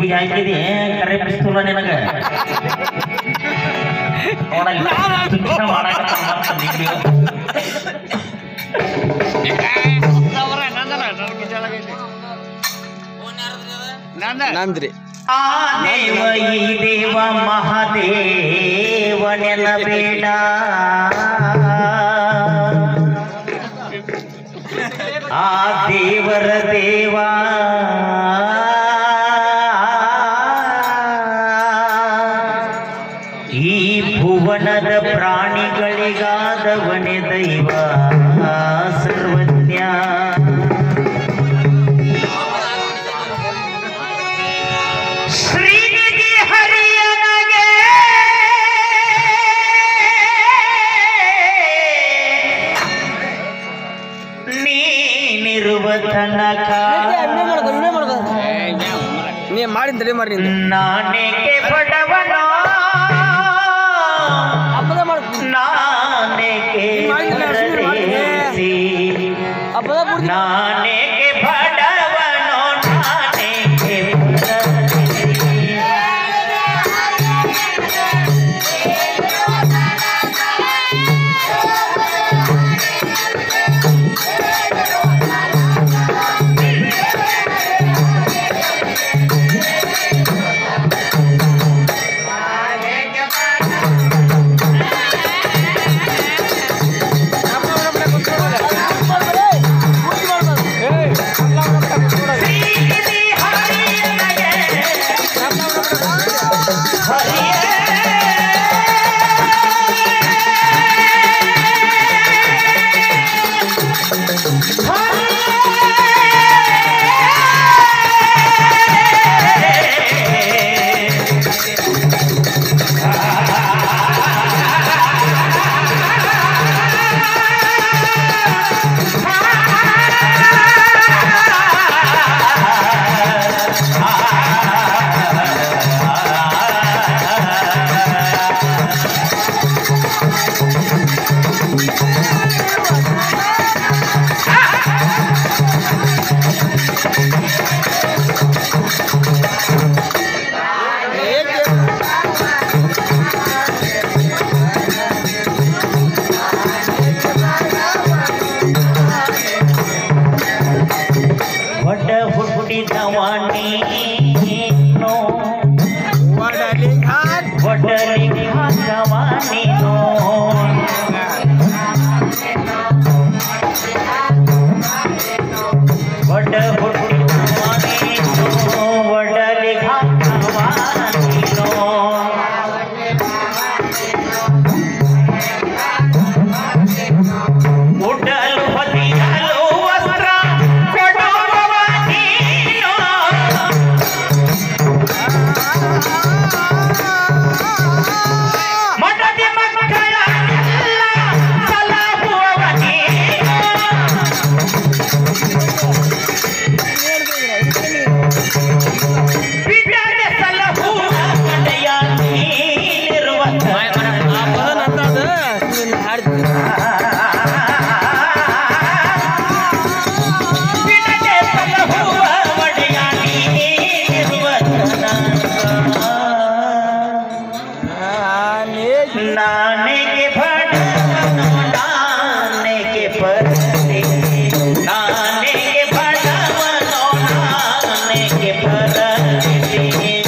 ಹುಡುಗಿ ಹಾಕಿದಿ ಕರೆ ಬಿಸ್ತುಲ್ಲ ನಿನಗ ನಂದ್ರಿ ಆ ದೇವ ಈ ದೇವ ಮಹಾದೇವನೆನಬೇಡ ಆ ದೇವರ ದೇವ ಈ ಭುವನದ ಪ್ರಾಣಿಗಳಿಗಾದವನೇ ದೈವ ಸರ್ವಜ್ಞ ಶ್ರೀನಿಧಿ ಹರಿಯನಗೆ ನೀನಿರುವ ತನಕ ನೀ ಮಾಡಿದ್ರಿ ಮರಿ ನಾನೇಕೆ ಬಡವನೋ ನಾನೇಕೆ ಪರದೇಸಿ ನಾನೇಕೆ ಬಡವನೋ ನಾನೇಕೆ ಪರದೇಸಿ ಒಡ ಹುಟ್ಟಿದವ ನೀನು ಒಡಲಿ ಹಾಕವ ನೀನು ಒಡ ಹುಟ್ಟಿದವ ನೀನು ಒಡಲಿ ಹಾಕವ ನೀನು ಉಡಲು ಹೊದಿಯಲು ವಸ್ತ್ರ ಕೊಡುವವ ನೀನು ಮಡದಿ ಮಕ್ಕಳನ್ನೆಲ್ಲ ಸಲಹುವವ ನೀನು ಬಿಡದೆ ಸಲಹುವ ಕಡೆಯ ನೀನಿರುವ ಬಿಡದೆ ಸಲಹುವ ಒಡೆಯ ನೀನಿರುವ ನಾನೆಗೆ ಬಡವನು ನಾನೆಗೆ ಪರದೇಸಿ ನಾನೆಗೆ ಬಡವನು ನಾನೆಗೆ ಪರದೇಸಿ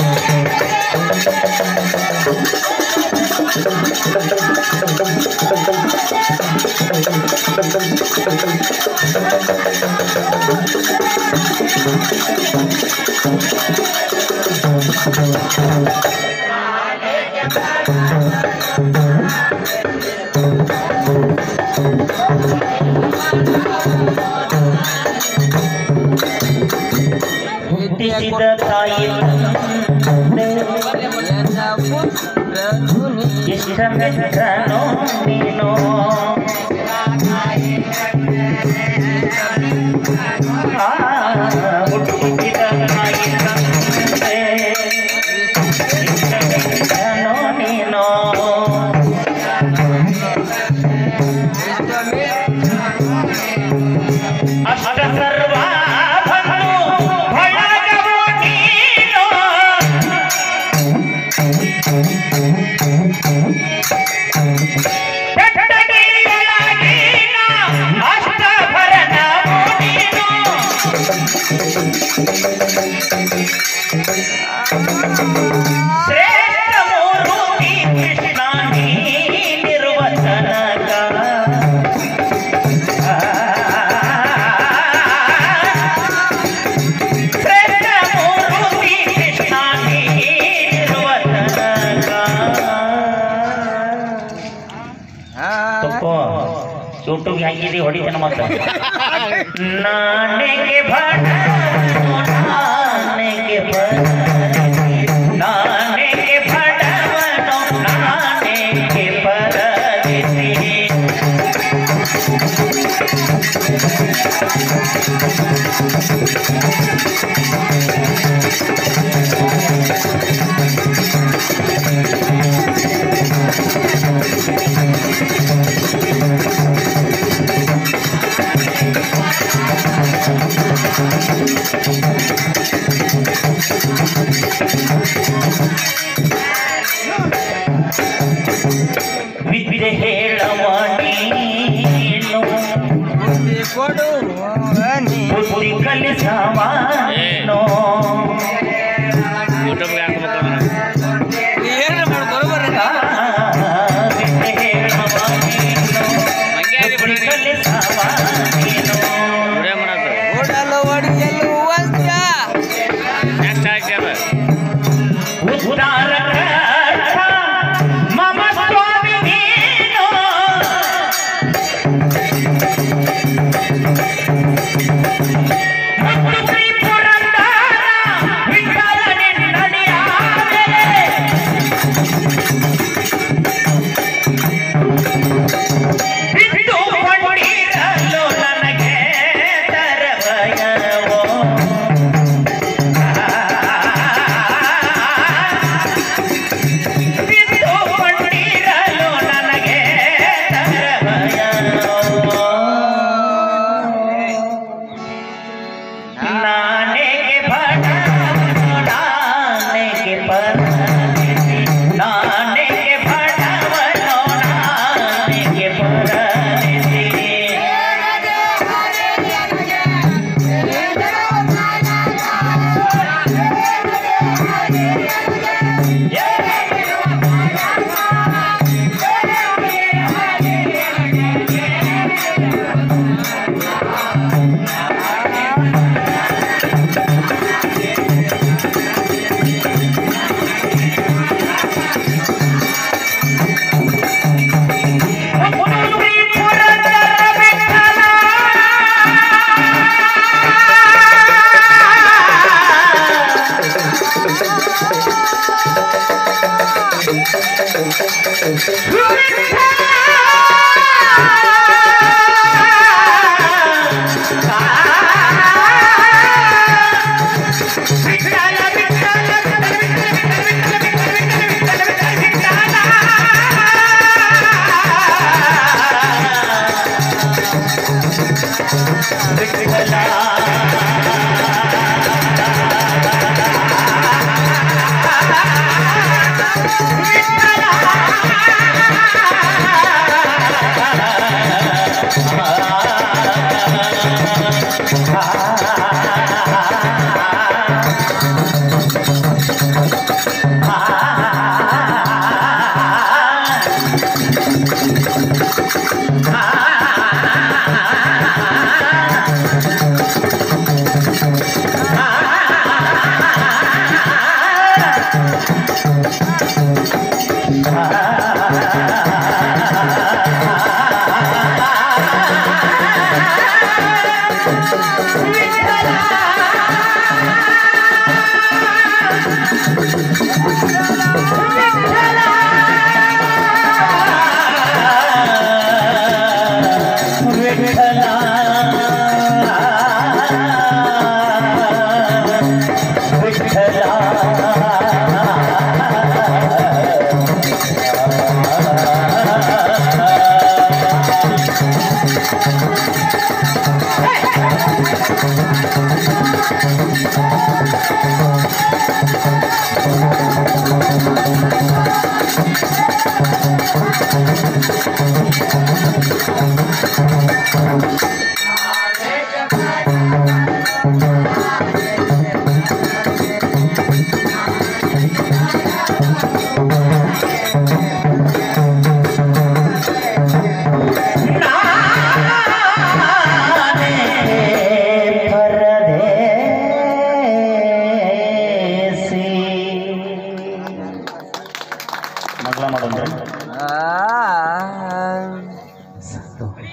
ಹುಟ್ಟಿಸಿದ ತಾಯಿ ಇಷ್ಟಮೆಚ್ಚನೋ ನೀನು ಹುಟ್ಟಿಸಿದ ತಾಯಿ ಇಷ್ಟಮೆಚ್ಚನೋ ನೀನು ಅಷ್ಟ ಸರ್ವ ಬಂದು ಬಳಗವು ನೀನು ತಪ್ಪು ಸೂಟುಗೆ ಹಾಕಿದಿ ಹೊಡಿತೇನೆ ಮತ್ತೆ ನಾನೆಗೆ ಭಟ ನಾನೆಗೆ ನಾನೆಗೆ ಭಟವನು ನಾನೆಗೆ ಪರದಿಸಿ ವಿದ್ಯೆ ಹೇಳವಾಣೀನು ಬುದ್ಧಿ ಕಲಿಸವಾನೋ ವಿದ್ಯೆ ಹೇಳವಾಣೀನು ಬುದ್ಧಿ ಕಲಿಸವಾನೀನು ಉದ್ದಾರ ಮಮ ಸ್ವಾಮಿ ನೀನು ಶ್ರೀ ಪುರಂದರ ವಿಠಲನೆನ್ನಡಿಯಾದೆ ಬಿಟ್ಟು ಕೊಂಡಿರಲು ನನಗೆ ತರವಯವೋ ಬಿಟ್ಟು ಕೊಂಡಿರಲು ನನಗೆ ತರವಯವೋ ನಾನೆಗೆ ಭಟವನು ನಾನೆಗೆ ಪರದಿಸಿ ನಾನೆಗೆ ಭಟವನು ನಾನೆಗೆ ಪರದಿಸಿ ಶ್ರೀ ಪುರಂದರ ವಿಠಲ ಮಾಡ್ತು